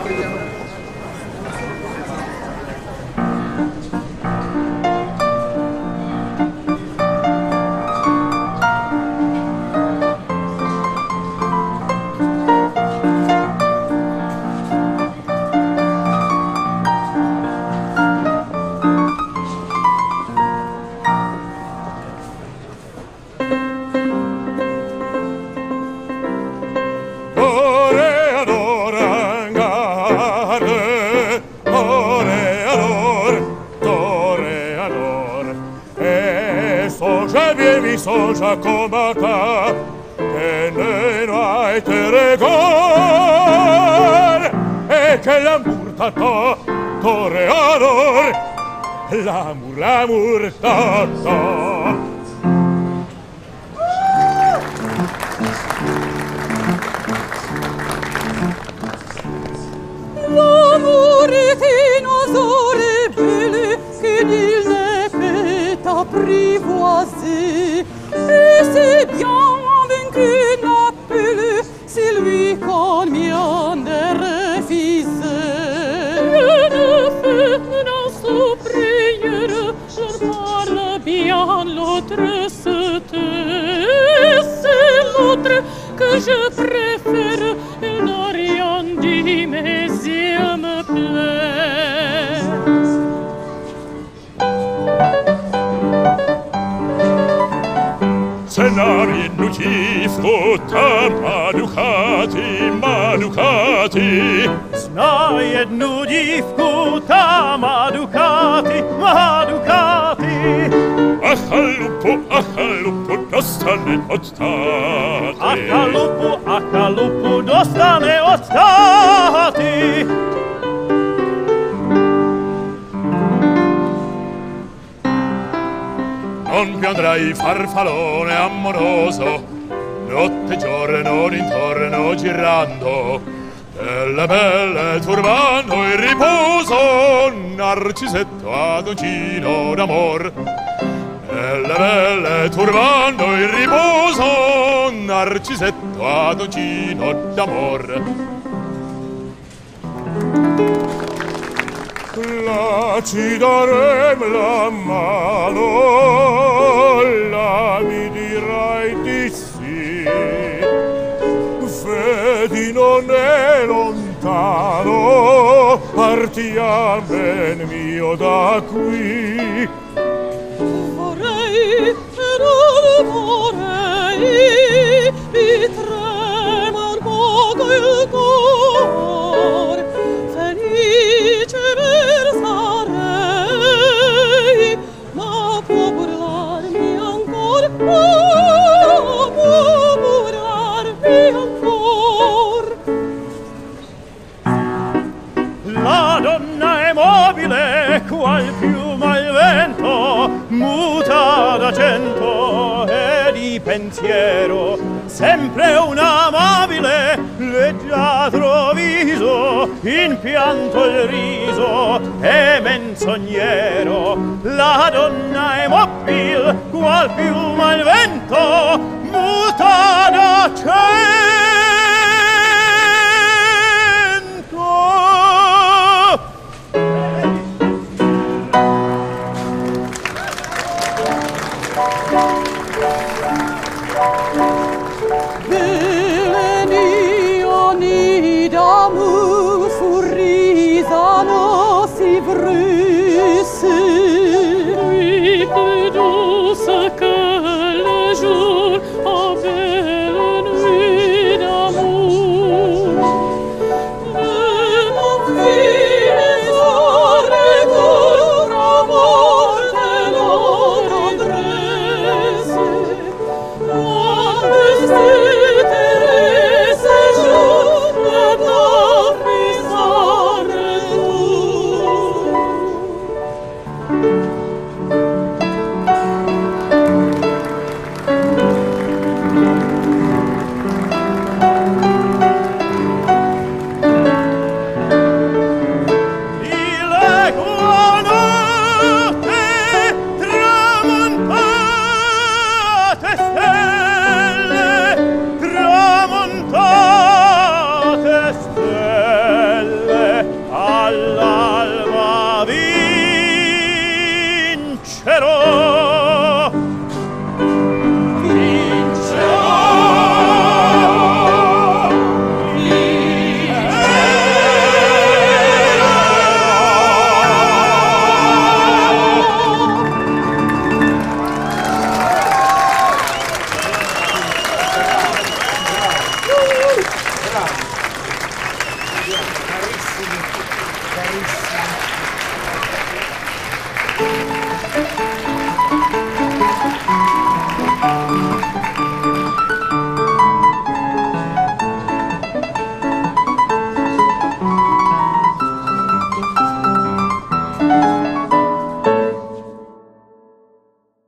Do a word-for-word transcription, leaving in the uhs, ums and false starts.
Soja comata che ne hai te regar e che l'amor tata toreador l'amor l'amor tata l'amour est inosable qu'il ne peut apprivoiser. Et c'est bien vaincu n'a plus si lui convient de refuser. Le fait dans son prière, je parle bien, l'autre se tait. C'est l'autre que je préfère, il n'a rien dit, mais il me plaît. Scenari nucifruta Madukati, Madukati. Znaj jednu dívku, ta má Ducati, má Ducati. A chalupu, a chalupu dostane od táty. A chalupu, a chalupu dostane od táty. Non piandrai farfallone amoroso, notte e giorno d'intorno girando, belle belle turbando il riposo, Narcisetto adoncino d'amor. Belle belle turbando il riposo, Narcisetto adoncino d'amor. La ci darem la mano, la mi dirai di sì. Vedi non è lontano, partiam ben mio da qui. Vorrei, non vorrei, mi trema un poco il cor, felice versarei, ma può burlarmi ancor, oh, può burlarmi ancor. La donna è mobile, qual piuma al vento, muta d'argento e di pensiero, sempre un amabile, leggiadro viso, in pianto il riso è menzognero. La donna è mobile, qual piuma al vento, muta d'argento. Belenio ni d'amour furrisano si brusse, lui plus douce que le jour, oh belle nuit d'amour. Et mon fils retourne amor de notre tendresse,